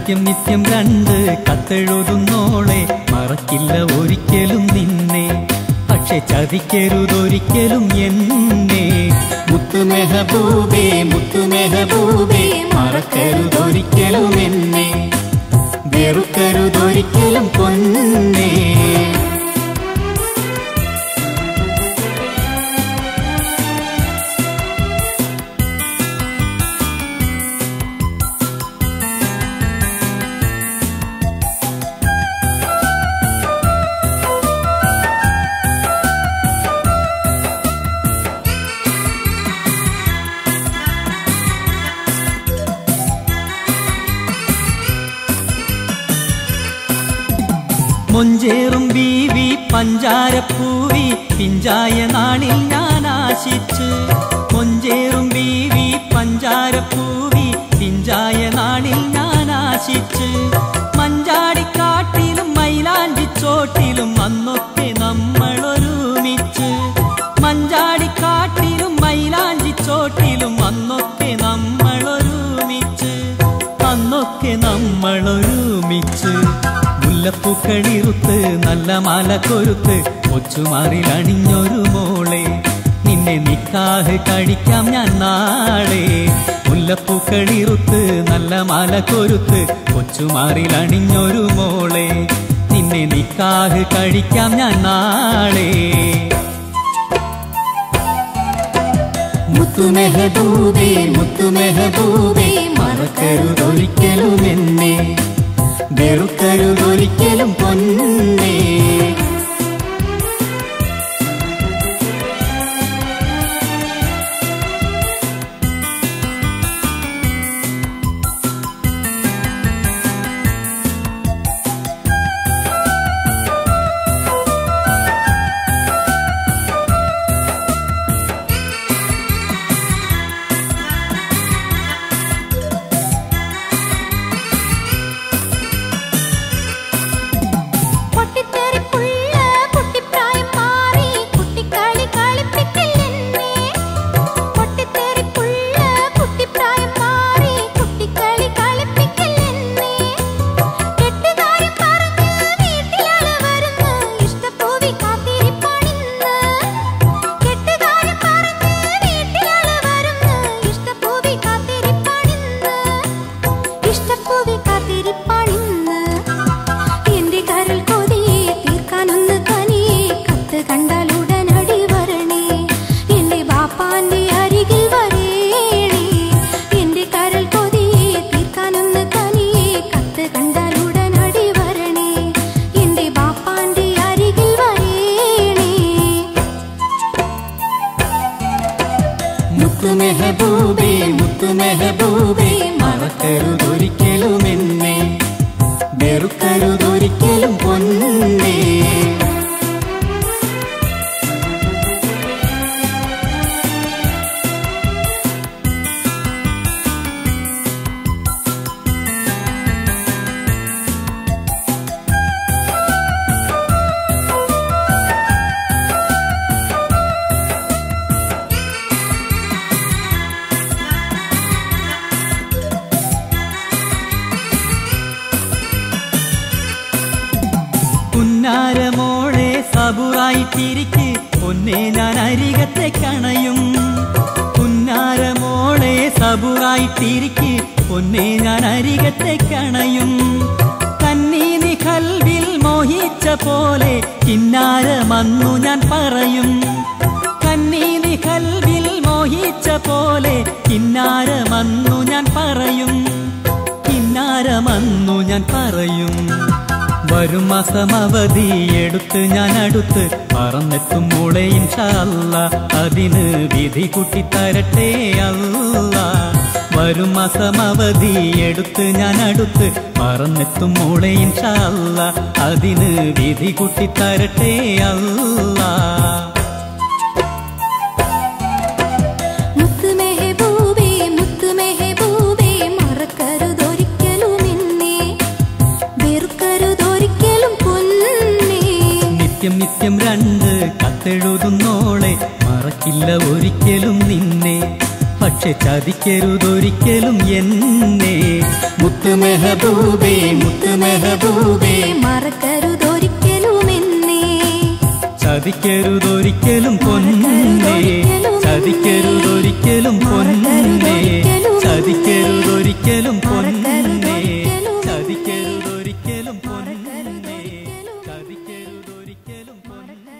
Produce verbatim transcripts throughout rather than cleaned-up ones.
നിത്യം നിത്യം രണ്ട് കത്തെഴുതുന്നോളെ മറക്കില്ല ഒരിക്കലും നിന്നെ, പക്ഷെ ചതിക്കരുതൊരിക്കലും എന്നെ. മുത്തു മെഹബൂബേ മുത്തു മെഹബൂബേ മറക്കരുതൊരിക്കലും എന്നെ, വെറുക്കരുതൊരിക്കലും പൊന്നേ. മൊഞ്ചേറും ബീവി പഞ്ചാരപ്പൂവി പിഞ്ചായ നാളിൽ ഞാൻ ആശിച്ച്, മൊഞ്ചേറും ബീവി പഞ്ചാരപ്പൂവി പിഞ്ചായ നാളിൽ ഞാൻ ആശിച്ച്, മഞ്ചാടിക്കാട്ടിലും മൈലാഞ്ചിച്ചോട്ടിലും അന്നൊക്കെ നമ്മൾ ഒരുമിച്ച്, മഞ്ചാടിക്കാട്ടിലും മൈലാഞ്ചിച്ചോട്ടിലും അന്നൊക്കെ നമ്മൾ ഒരുമിച്ച്, അന്നൊക്കെ നമ്മൾ ഒരുമിച്ച്. മുല്ലപ്പൂക്കളിറുത്ത് നല്ല മാല കൊരുത്ത് കൊച്ചുമാറിൽ അണിഞ്ഞൊരു മോളെ, നിന്നെ നിക്കാഹ് കഴിക്കാം ഞാൻ നാളെ. മുല്ലപ്പൂക്കളിറുത്ത് നല്ല മാല കൊരുത്ത് കൊച്ചുമാറിൽ അണിഞ്ഞൊരു മോളെ, നിന്നെ നിക്കാഹ് കഴിക്കാം ഞാൻ നാളെ. മുത്തു മെഹബൂബേ മുത്തു മെഹബൂബേ മറക്കരുതൊരിക്കലും എന്നെ, വെറുക്കരുതൊരിക്കലും പൊന്നേ. മുത്തു മെഹബൂബേ മുത്തു മെഹബൂബേ മറക്കരുതൊരിക്കലും എന്നെ, വെറുക്കരുതൊരിക്കലും പൊന്നേ. പുന്നാരമോളെ സബുറായിട്ടിരിക്ക് പൊന്നേ ഞാൻ അരികത്തെ കണയും, പുന്നാരമോളെ സബുറായിട്ടിരിക്ക് പൊന്നേ ഞാൻ അരികത്തെ കണയും. കന്നീനി കൽവിൽ മോഹിച്ച പോലെ കിന്നാരമന്നു ഞാൻ പറയും, കന്നീനി കൽവിൽ മോഹിച്ച പോലെ കിന്നാരമന്നു ഞാൻ പറയും, കിന്നാരമന്നു ഞാൻ പറയും. വരും മാസം അവധി എടുത്ത് ഞാൻ അടുത്ത് പറന്നെത്തും മോളെ ഇൻഷാ അല്ലാ, അതിന് വിധി കൂട്ടിത്തരട്ടെ അല്ലാ. വരും മാസം അവധി എടുത്ത് ഞാൻ അടുത്ത് പറന്നെത്തും മോളെ ഇൻഷാ അല്ലാ, അതിന് വിധി കൂട്ടിത്തരട്ടെ അല്ലാ. നിത്യം നിത്യം രണ്ട് കത്തെഴുതുന്നോളെ മറക്കില്ല ഒരിക്കലും നിന്നെ, പക്ഷെ ചതിക്കരുതൊരിക്കലും എന്നെ. മുത്ത് മെഹബൂബേ മുത്ത് മെഹബൂബേ മറക്കരുതൊരിക്കലും എന്നെ. ചതിക്കരുതൊരിക്കലും പൊന്നേ, ചതിക്കരുതൊരിക്കലും പൊന്നേ, ചതിക്കരുതൊരിക്കലും പൊന്നേ, ചതിക്കരുതൊരിക്കലും പൊന്നേ, ചതിക്കരുതൊരിക്കലും പൊന്നേ.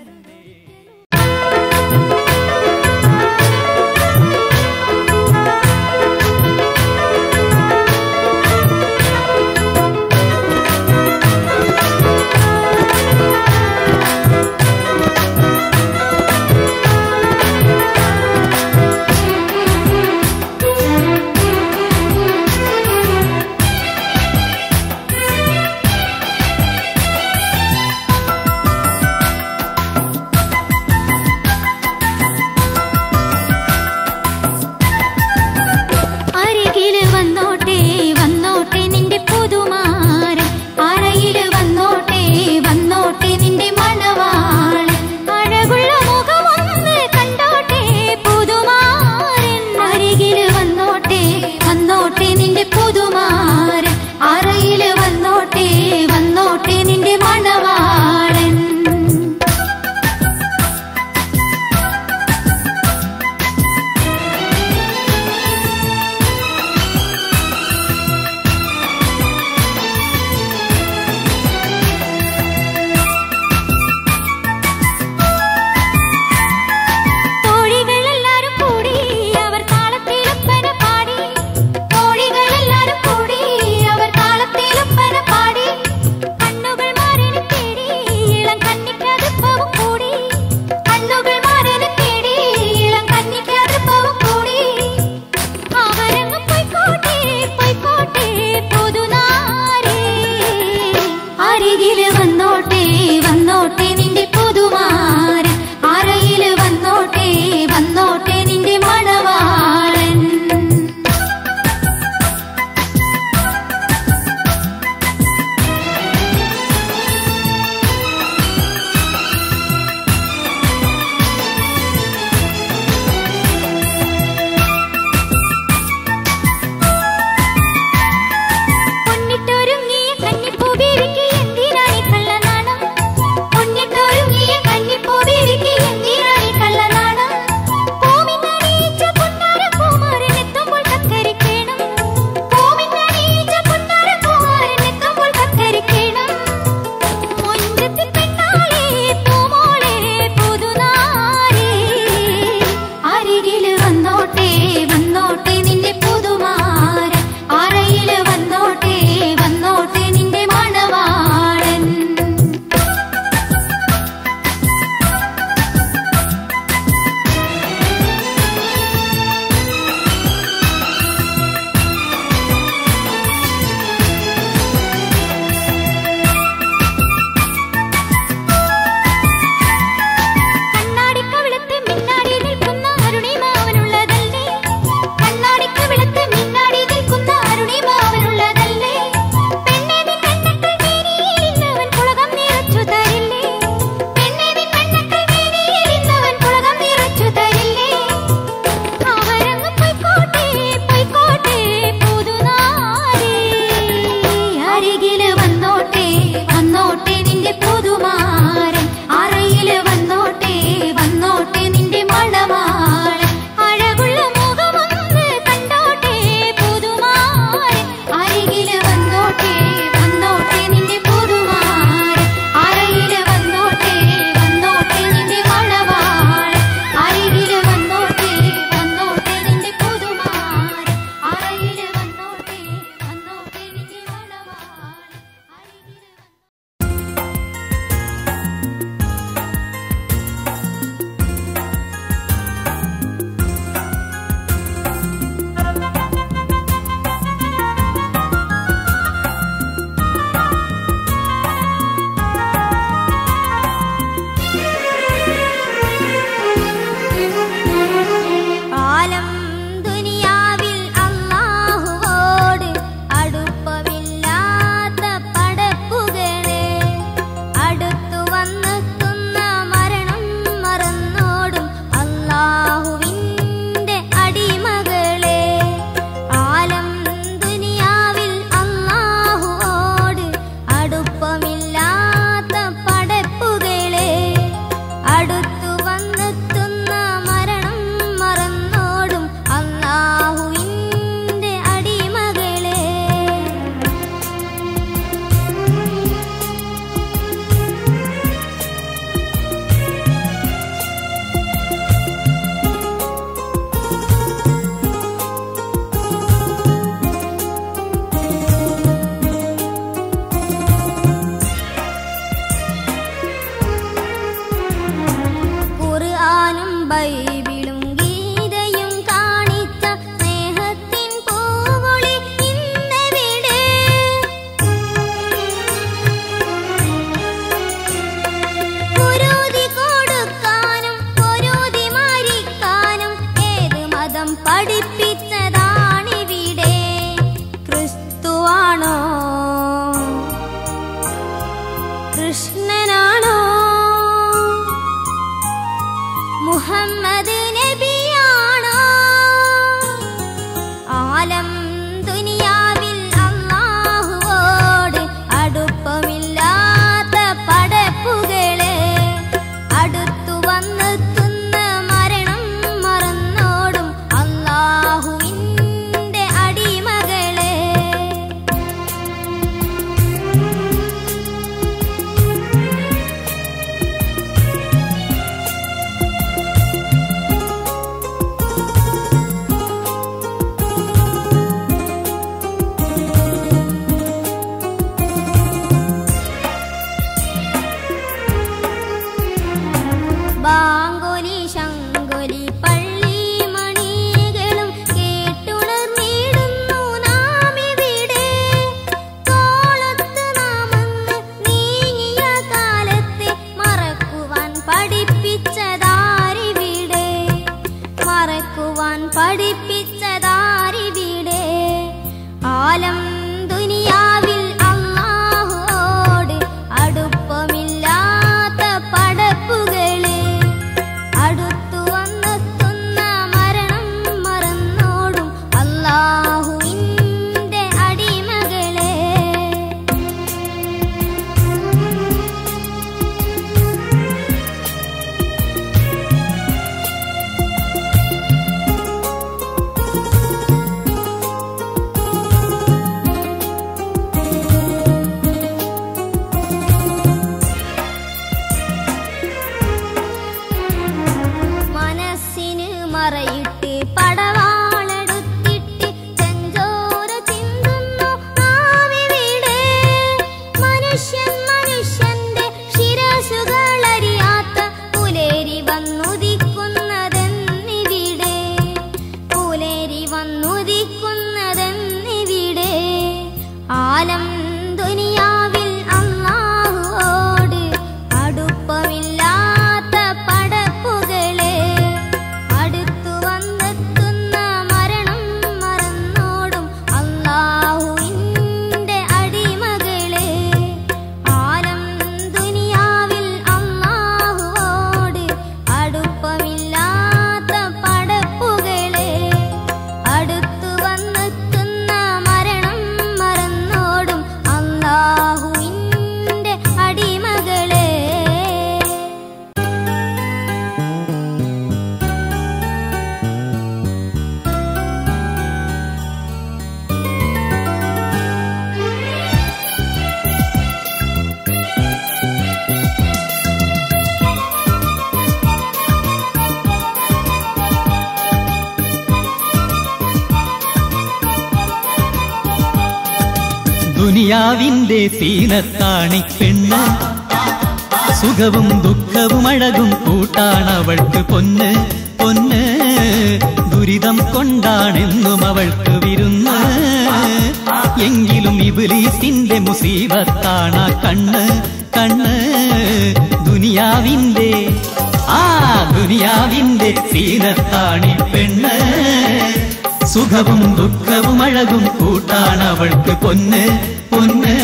ദുനിയാവിന്റെ സീനത്താണി പെണ്ണ്, സുഖവും ദുഃഖവും അഴകും കൂട്ടാണവൾക്ക് പൊന്ന് പൊന്ന്. ദുരിതം കൊണ്ടാണെന്നും അവൾക്ക് വിരുന്ന്, എങ്കിലും ഇബ്ലീസിന്റെ മുസീബത്താണ കണ്ണ് കണ്ണ്. ദുനിയാവിന്റെ ആ ദുനിയാവിന്റെ സീനത്താണി പെണ്ണ്, സുഖവും ദുഃഖവും അഴകും കൂട്ടാണവൾക്ക് പൊന്ന് പൊന്ന്.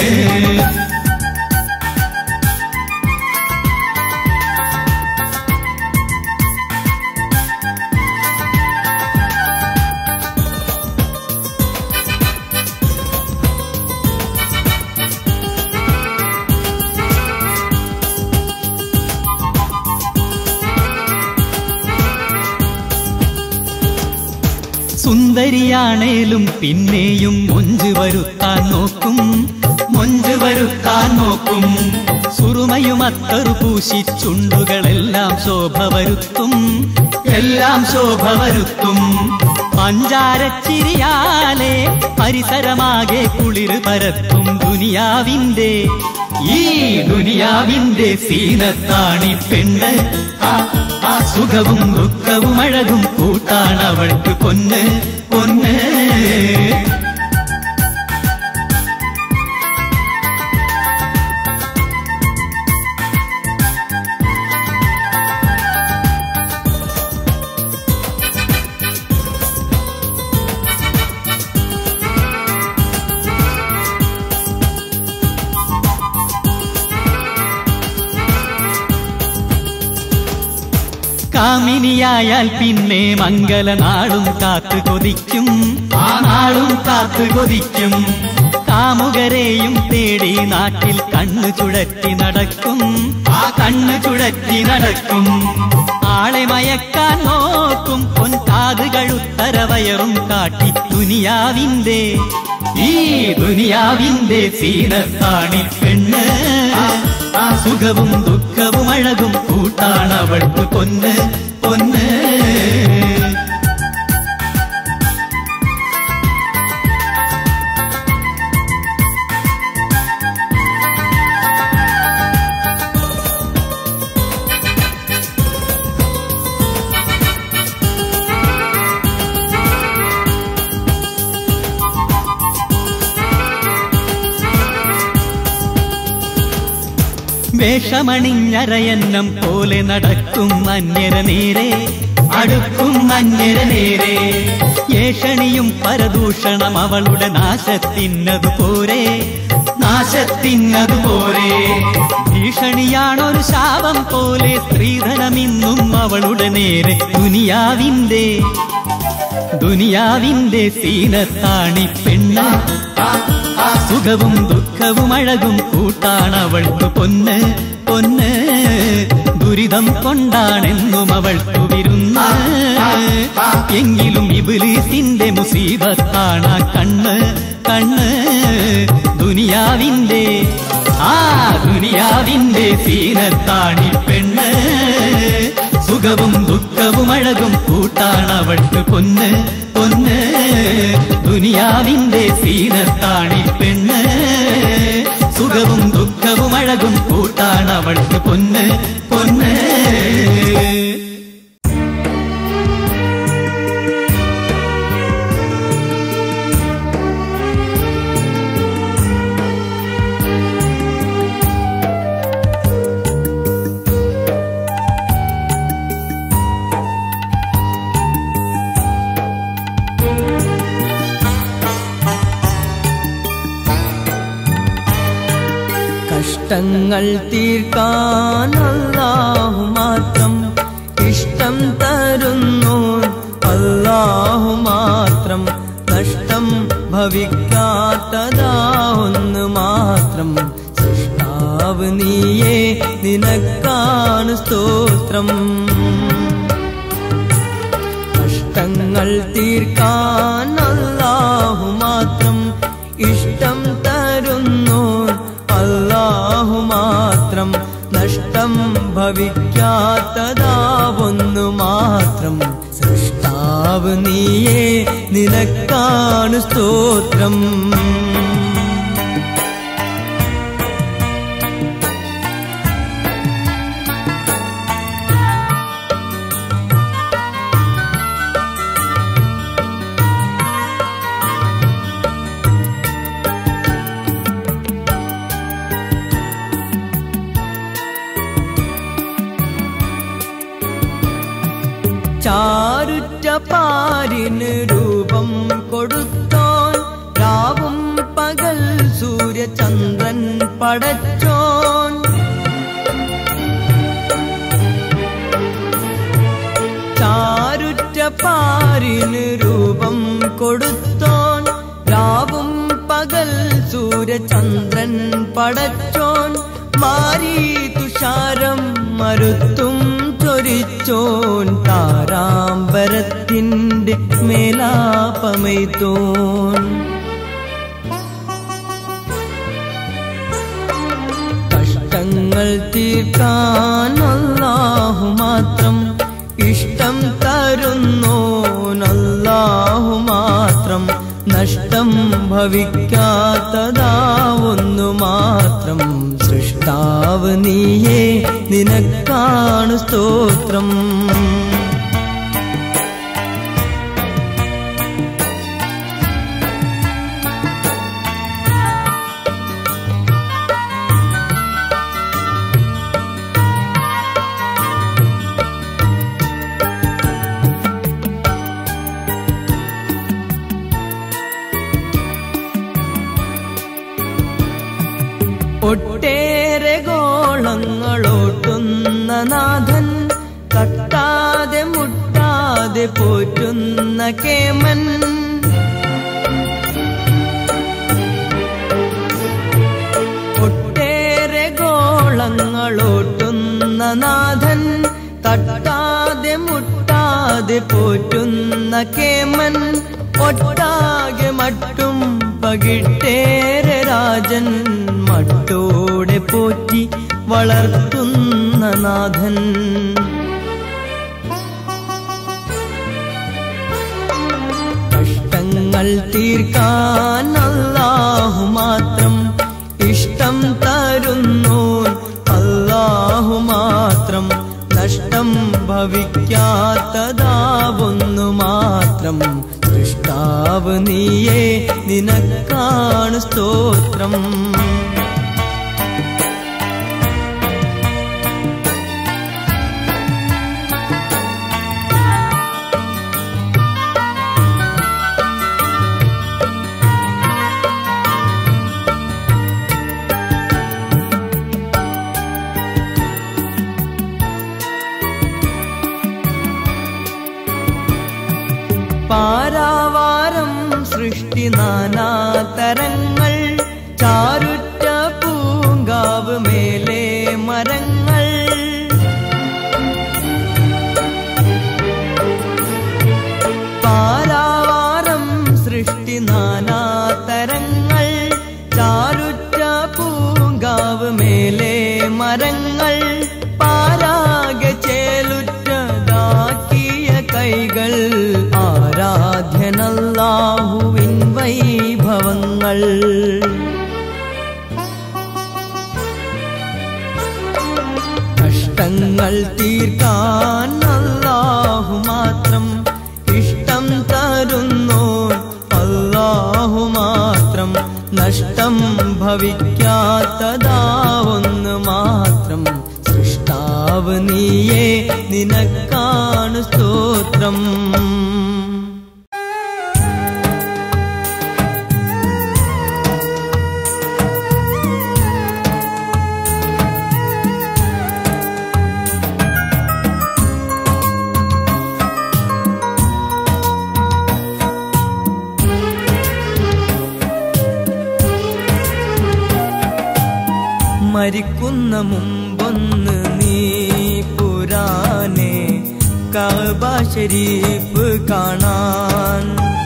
സുന്ദരിയാണേലും പിന്നെയും മൊഞ്ച് വരുത്താൻ നോക്കും മൊഞ്ച് വരുത്താൻ നോക്കും. സുറുമയും അത്തറു പൂശി ചുണ്ടുകളെല്ലാം ശോഭ വരുത്തും എല്ലാം ശോഭ വരുത്തും. പഞ്ചാരച്ചിരിയാലെ പരിസരമാകെ കുളിര് പരത്തും. ദുനിയാവിന്റെ ഈ ദുനിയാവിന്റെ സീനത്താണി പെണ്ണ്, സുഖവും ദുഃഖവും അഴകും കൂട്ടാണവൾക്ക് പൊന്ന് പൊന്ന്. കാമിനിയായാൽ പിന്നെ മംഗലനാളും കാത്തു കൊതിക്കും, ആ നാളും കാത്തു കൊതിക്കും. കാമുകരെയും തേടി നാട്ടിൽ കണ്ണു ചുഴറ്റി നടക്കും, ആ കണ്ണു ചുഴറ്റി നടക്കും. ആളെ മയക്കാൻ നോക്കും പൊൻകാതുകൾ ഉത്തരവയറും കാട്ടി. ദുനിയാവിന്റെ ഈ ദുനിയാവിന്റെ സീനത്താണി പെണ്ണ്, സുഖവും ദുഃഖവും അഴകും കൂട്ടാണവൾക്ക് പൊന്ന് പൊന്ന്. വേഷമണിഞ്ഞരയന്നം പോലെ നടക്കും അന്യര നേരെ അടുക്കും അന്യര നേരെ. ഏഷണിയും പരദൂഷണം അവളുടെ നാശത്തിനതുപോരെ നാശത്തിനതുപോരെ. ഭീഷണിയാണൊരു ശാപം പോലെ സ്ത്രീധനമിന്നും അവളുടെ നേരെ. ദുനിയാവിന്റെ ദുനിയാവിന്റെ സീനത്താണി പെണ്ണ്, സുഖവും ദുഃഖവും അഴകും കൂട്ടാണവൾക്ക് പൊന്ന് പൊന്ന്. ദുരിതം കൊണ്ടാണെന്നും അവൾക്ക് വിരുന്ന്, എങ്കിലും ഇബ്ലീസിന്റെ മുസീബത്താണ കണ്ണ് കണ്ണ്. ദുനിയാവിന്റെ ആ ദുനിയാവിന്റെ സീനത്താണി പെണ്ണ്, സുഖവും ദുഃഖവും അഴകും കൂട്ടാണവൾക്ക് പൊന്ന് പൊന്ന്. ദുനിയാവിന്റെ സീനത്താണി പെണ്ണ്, സുഖവും ദുഃഖവും അഴകും കൂട്ടാണവൾക്ക് പൊന്ന് പൊന്ന്. കഷ്ടങ്ങൾ തീർക്കാൻ അല്ലാഹു മാത്രം, ഇഷ്ടം തരുന്നു അല്ലാഹു മാത്രം. നഷ്ടം ഭവിക്കാത്തതാ ഒന്ന് മാത്രം. സൃഷ്ടാവ് നീയേ, നിനക്കാണ് സ്തോത്രം. കഷ്ടങ്ങൾ തീർക്കാൻ അല്ലാഹു മാത്രം, ഇഷ്ടം തരുന്നു അല്ലാഹു മാത്രം. നഷ്ടം ഭവിക്കാത്തതാ ഒന്ന് മാത്രം. സൃഷ്ടാവ് നീയേ, നിനക്കാണ് സ്തോത്രം. ചാരുറ്റ പാരിന് രൂപം കൊടുത്തോൻ രാവും പകൽ സൂര്യചന്ദ്രൻ പടച്ചോൻ ചാരുറ്റ പാരിന് രൂപം കൊടുത്തോൻ രാവും പകൽ സൂര്യചന്ദ്രൻ പടച്ചോൻ മാരി തുഷാരം മരുത്തും ചൊരിച്ചോൻ താരാമ്പരത്തിൻ്റെ മേലാപമൈത്തോൻ കഷ്ടങ്ങൾ തീർക്കാൻ അല്ലാഹു മാത്രം ഇഷ്ടം തരുന്നോൻ അല്ലാഹു മാത്രം നഷ്ടം ഭവിക്കാത്തതാവൊന്നു മാത്രം സൃഷ്ടാവ് നീയേ നിനക്കാണു സ്തോത്രം ഒട്ടേറെ ഗോളങ്ങളോട്ടുന്ന നാഥൻ തട്ടാതെ മുട്ടാതെ പോറ്റുന്ന കേമൻ ഒട്ടേറെ ഗോളങ്ങളോട്ടുന്ന നാഥൻ തട്ടാതെ മുട്ടാതെ പോറ്റുന്ന കേമൻ ഒട്ടാകെ മട്ടും പകിട്ടേറെ രാജൻ മട്ടോടെ പോറ്റി വളർത്തുന്ന നാഥൻ കഷ്ടങ്ങൾ തീർക്കാൻ അല്ലാഹു മാത്രം ഇഷ്ടം തരുന്നോൻ അല്ലാഹു മാത്രം നഷ്ടം ഭവിക്കാത്തതാവൊന്നു മാത്രം സൃഷ്ടാവ് നീയേ നിനക്കാണു സ്തോത്രം പാരാവാരം സൃഷ്ടി നാനാതരങ്ങൾ ചാരുറ്റ പൂങ്കാവ് മേലെ മരങ്ങൾ പാരാവാരം സൃഷ്ടി നാനാതരങ്ങൾ ചാരുറ്റ പൂങ്കാവ് മേലെ മരങ്ങൾ പാരാകെ ചേലുറ്റതാക്കിയ കൈകൾ ആരാധ്യനല്ലാഹുവിൻ വൈഭവങ്ങൾ കഷ്ടങ്ങൾ തീർക്കാൻ അല്ലാഹു മാത്രം ഇഷ്ടം തരുന്നോൻ അല്ലാഹു മാത്രം നഷ്ടം ഭവിക്കാത്തതാവൊന്നു മാത്രം സൃഷ്ടാവ് നീയേ നിനക്കാണു സ്തോത്രം മരിക്കുന്ന മുമ്പൊന്ന് നീ പുരാനെ കഅബ ശരീഫ് കാണാൻ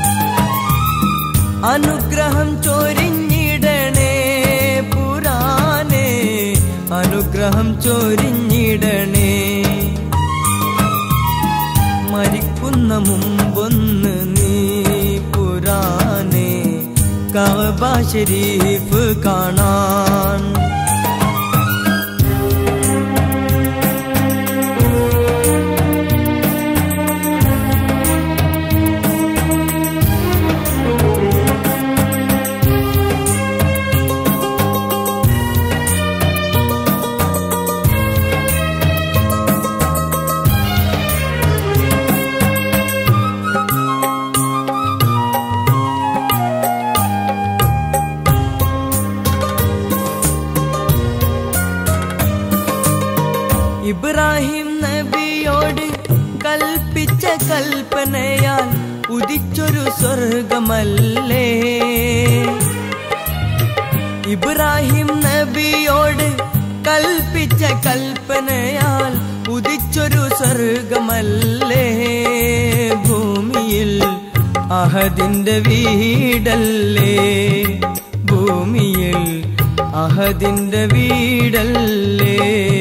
അനുഗ്രഹം ചൊരിഞ്ഞിടണേ പുരാനെ അനുഗ്രഹം ചൊരിഞ്ഞിടണേ മരിക്കുന്ന മുമ്പൊന്ന് നീ പുരാനെ കഅബ ശരീഫ് കാണാൻ കൽപ്പനയാൽ ഉദിച്ചൊരു സ്വർഗമല്ലേ ഇബ്രാഹിം നബിയോട് കൽപ്പിച്ച കൽപ്പനയാൽ ഉദിച്ചൊരു സ്വർഗമല്ലേ ഭൂമിയിൽ അഹദിന്റെ വീടല്ലേ ഭൂമിയിൽ അഹദിന്റെ വീടല്ലേ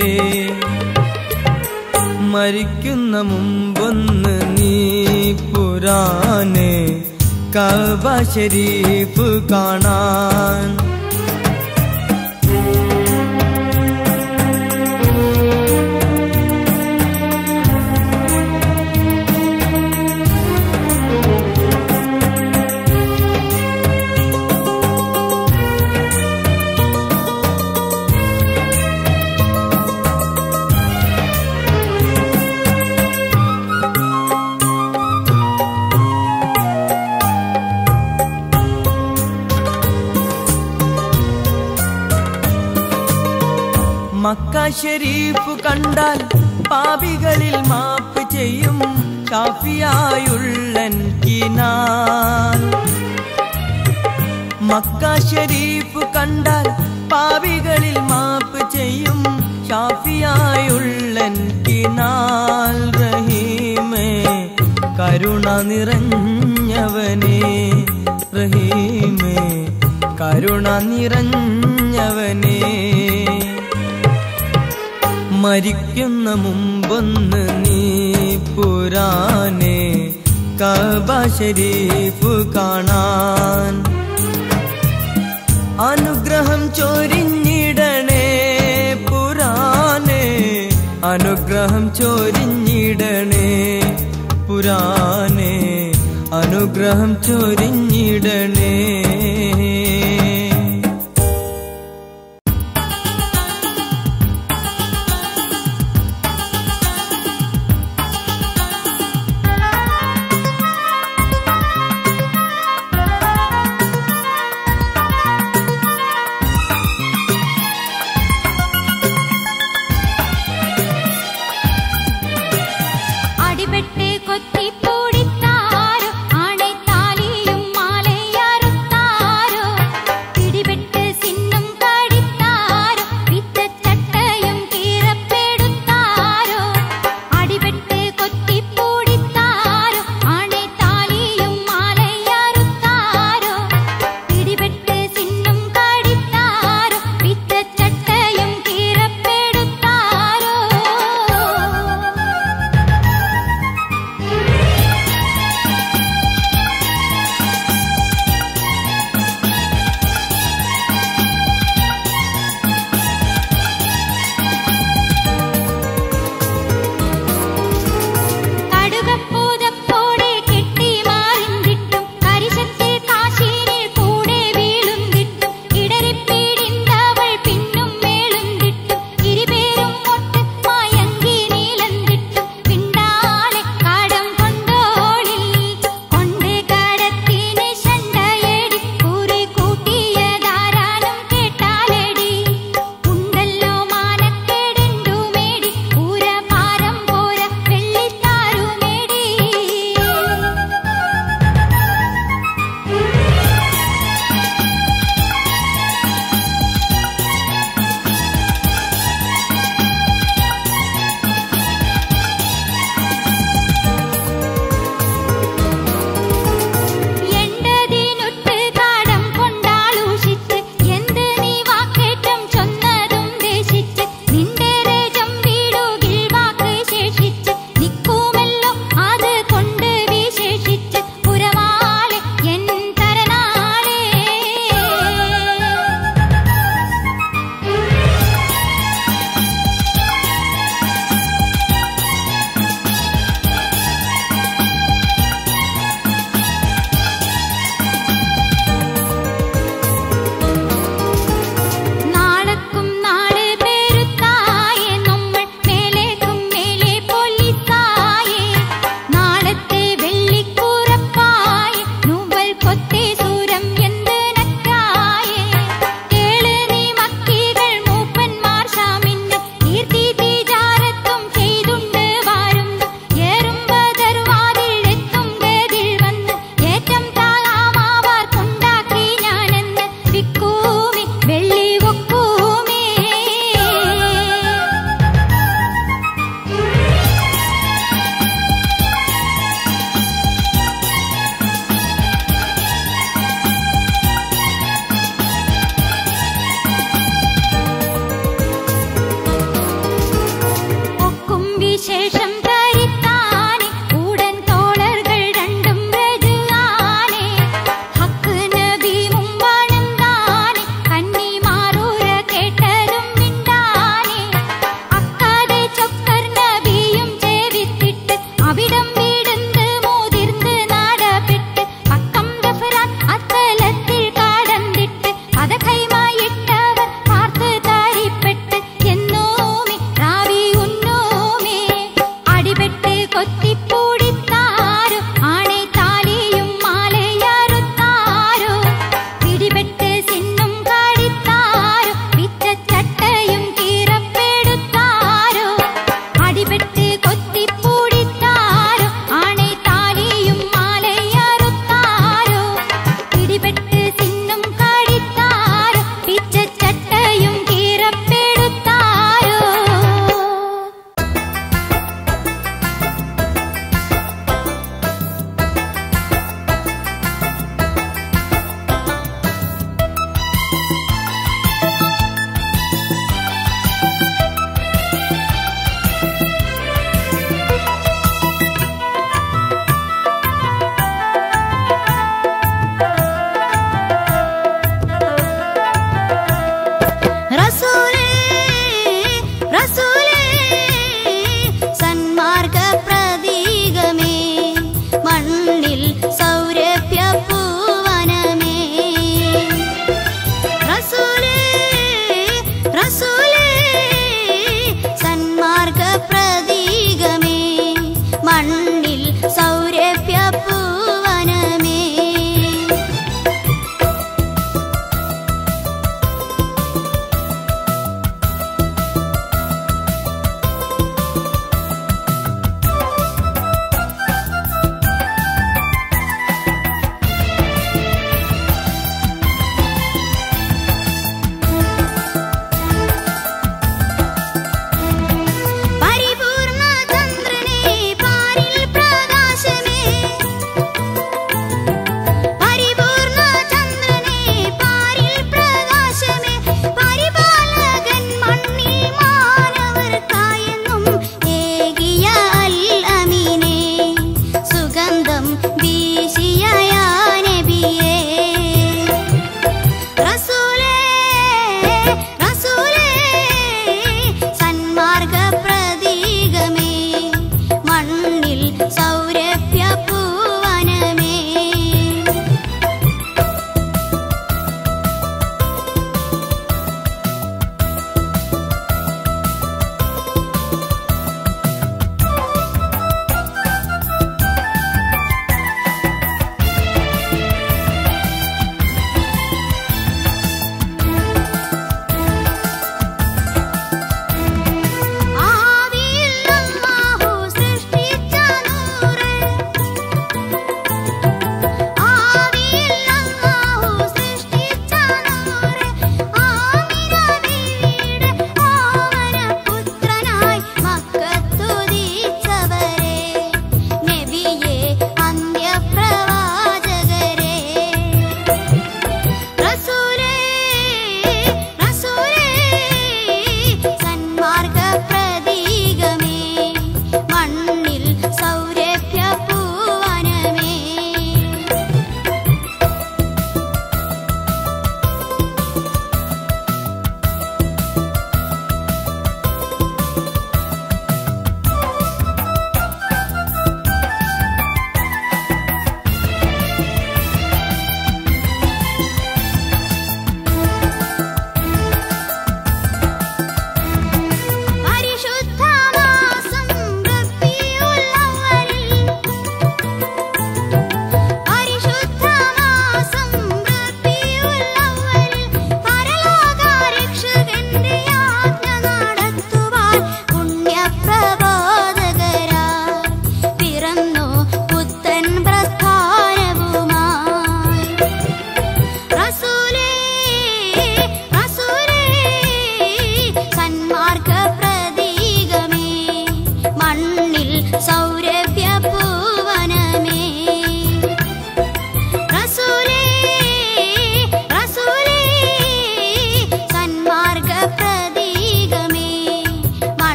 മരിക്കുന്ന മുമ്പൊന്ന് നീ പുരാനെ കഅബ ശരീഫ് കാണാൻ മക്ക ശരീഫ് കണ്ടാൽ പാപികളിൽ മാപ്പ് ചെയ്യും ഷാഫിയായുള്ളൻ കിനാൽ മക്ക ശരീഫ് കണ്ടാൽ പാപികളിൽ മാപ്പ് ചെയ്യും ഷാഫിയായുള്ളൻ കിനാൽ റഹീമേ കരുണ നിറഞ്ഞവനേ റഹീമേ കരുണ നിറഞ്ഞവനേ മരിക്കുന്ന മുമ്പൊന്ന് നീ പുരാനെ കഅബ ശരീഫ് കാണാൻ അനുഗ്രഹം ചൊരിഞ്ഞിടണേ പുരാനെ അനുഗ്രഹം ചൊരിഞ്ഞിടണേ പുരാനെ അനുഗ്രഹം ചൊരിഞ്ഞിടണേ അടിപെട്ട് കൊത്തിപ്പൂടിത്താരും ആണെ താലിയും മാലയറുത്താ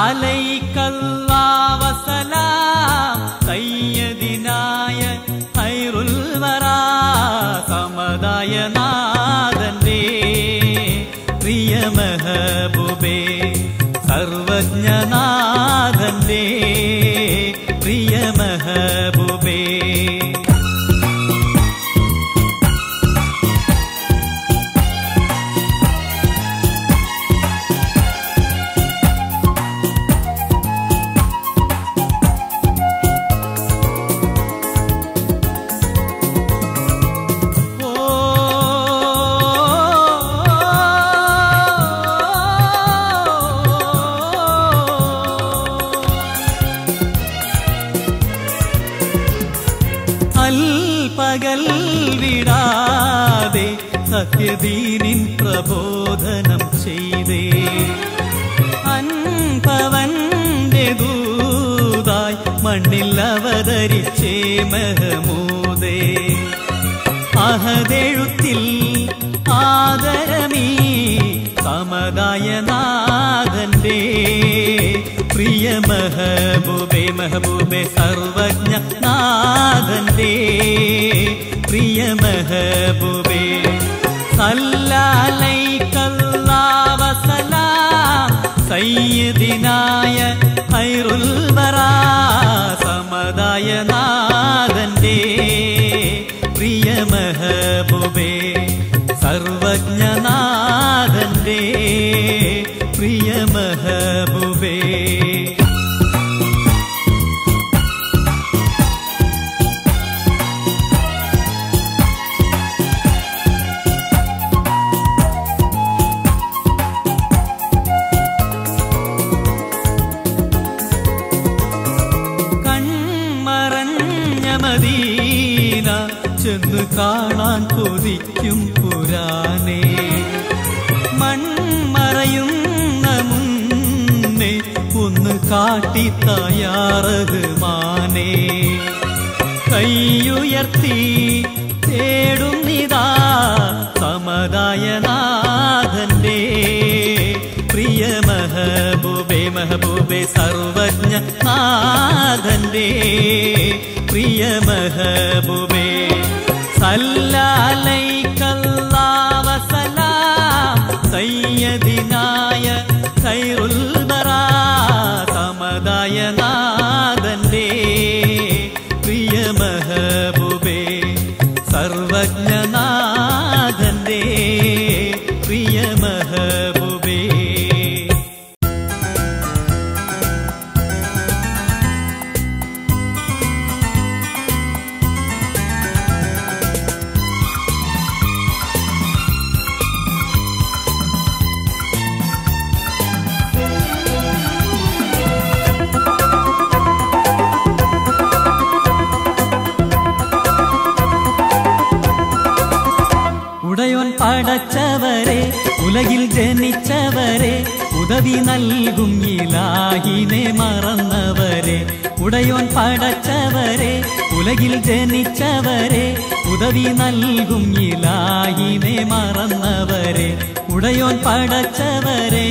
അലൈക്കല്ലാഹു വസലാം സയ്യിദിനായ ഖൈറുൽ വറാ സമദായ നാഥന്റെ പ്രിയ മെഹബൂബേ സർവജ്ഞനാഥന്റെ പ്രിയ മെഹബൂബേ പകൽ വിടാതെ സത്യദീനിൻ പ്രബോധനം ചെയ്തേ അൻപവന്റെ ദൂതായി മണ്ണിൽ അവതരിച്ചേ മെഹമൂദേ അഹദെഴുത്തിൽ ആദരമീ സമദായ നാഥന്റെ പ്രിയ മെഹബൂബേ മെഹബൂബേ സർവജ്ഞ നാഥന്റെ പ്രിയ മെഹബൂബേ സല്ലല്ലാഹു വസലാം സയ്യിദിനായ ഖൈറുൽ വറാ സമദായ നാഥന്റെ പ്രിയ മെഹബൂബേ സർവജ്ഞനാഥന്റെ പ്രിയ മെഹബൂബേ മദീന ചെന്ന് കാണാൻ കൊതിക്കും പുരാനേ മൺമറയുന്ന മുന്നേ ഒന്ന് കാട്ടിത്തയ്യാറഹ്മാനേ കൈയുയർത്തി തേടുന്നിതാ സമദായ നാഥന്റെ പ്രിയ മെഹബൂബേ മെഹബൂബേ സർവജ്ഞ നാഥന്റെ പ്രിയ മെഹബൂബേ സല്ലല്ലാഹു വസലാം സയ്യിദിനായ ഖൈറുൽ വറാ സമദായ നാഥന്റെ പ്രിയ മെഹബൂബേ സർവജ്ഞനാഥന്റെ പ്രിയ മെഹബൂബേ ഉടയോൻ പടച്ചവരെ ഉലകിൽ ജനിച്ചവരെ ഉദവി നൽകും ഇലാഹിനെ മറന്നവരെ ഉടയോൻ പടച്ചവരെ ഉലകിൽ ജനിച്ചവരെ ഉദവി നൽകും ഇലാഹിനെ മറന്നവരെ ഉടയോൻ പടച്ചവരെ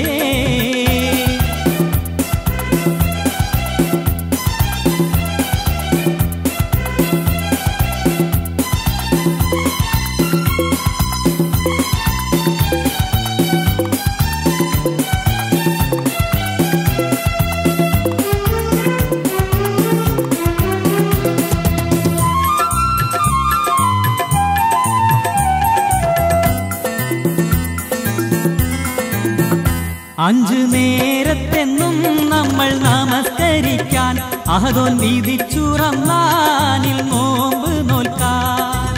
അഞ്ചു നേരത്തെന്നും നമ്മൾ നമസ്കരിക്കാൻ അഹദോൻ വിധിച്ചു റമളാനിൽ നോമ്പ് നോൽക്കാൻ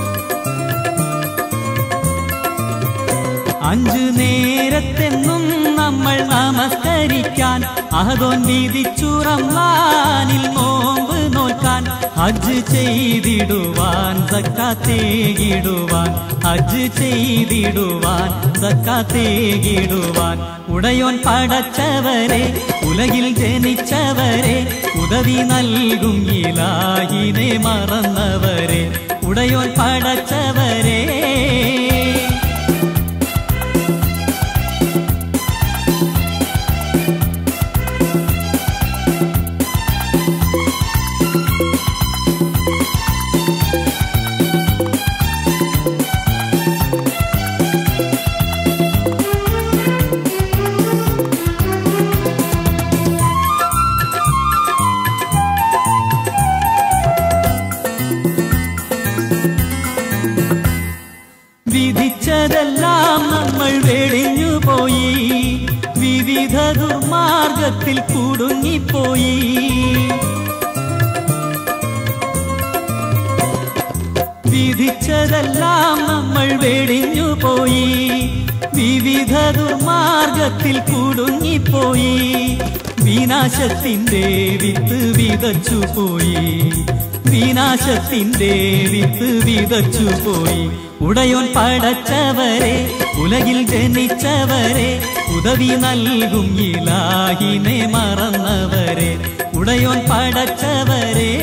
അഞ്ചു നേരത്തെന്നും നമ്മൾ നമസ്കരിക്കാൻ അഹദോൻ വിധിച്ചു റമളാനിൽ നോമ്പ് നോൽക്കാൻ ഹജ്ജ് ചെയ്തിടുവാൻ സക്കാത്തേകിടുവാൻ ഹജ്ജ് ചെയ്തിടുവാൻ സക്കാത്തേകിടുവാൻ ഉടയോൻ പടച്ചവരെ ഉലകിൽ ജനിച്ചവരെ ഉദവി നൽകും ഇലാഹിനെ മറന്നവരെ ഉടയോൻ പടച്ചവരെ വിധിച്ചതെല്ലാം നമ്മൾ വെടിഞ്ഞു പോയി, വിവിധ ദുർമാർഗത്തിൽ കുടുങ്ങിപ്പോയി. വിധിച്ചതെല്ലാം നമ്മൾ വെടിഞ്ഞു പോയി, വിവിധ ദുർമാർഗത്തിൽ കുടുങ്ങിപ്പോയി. വിനാശത്തിന്റെ വിത്ത് വിതച്ചു പോയി, വിനാശത്തിന്റെ വിത്ത് വിതച്ചു പോയി. ഉടയോൻ പടച്ചവരെ, ഉലകിൽ ജനിച്ചവരെ, ഉദവി നൽകും ഇലാഹിനെ മറന്നവരെ, ഉടയോൻ പടച്ചവരെ.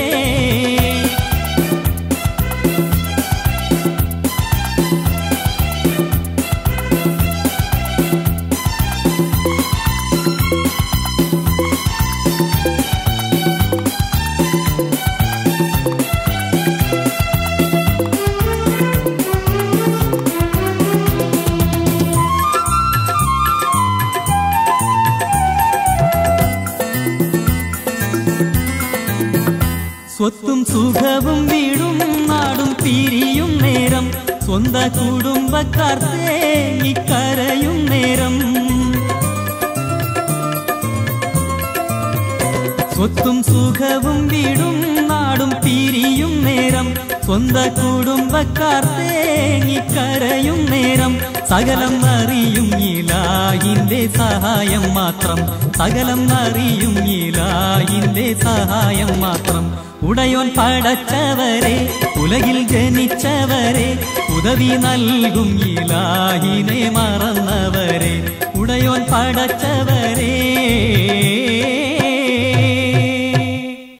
സ്വത്തും സുഖവും വീടും നാടും പിരിയും നേരം, സ്വന്ത കുടുംബക്കാർ തേങ്ങിക്കരയും നേരം. സ്വത്തും സുഖവും വീടും നാടും പിരിയും നേരം, സ്വന്ത കുടുംബക്കാർ തേങ്ങിക്കരയും നേരം. സകലം അറിയും ഇലാഹിന്റെ സഹായം മാത്രം, സകലം അറിയും ഇലാഹിന്റെ സഹായം മാത്രം. ഉടയോൻ പടച്ചവരെ, ഉലകിൽ ജനിച്ചവരെ, ഉദവി നൽകും ഇലാഹിനെ മറന്നവരെ, ഉടയോൻ പടച്ചവരെ.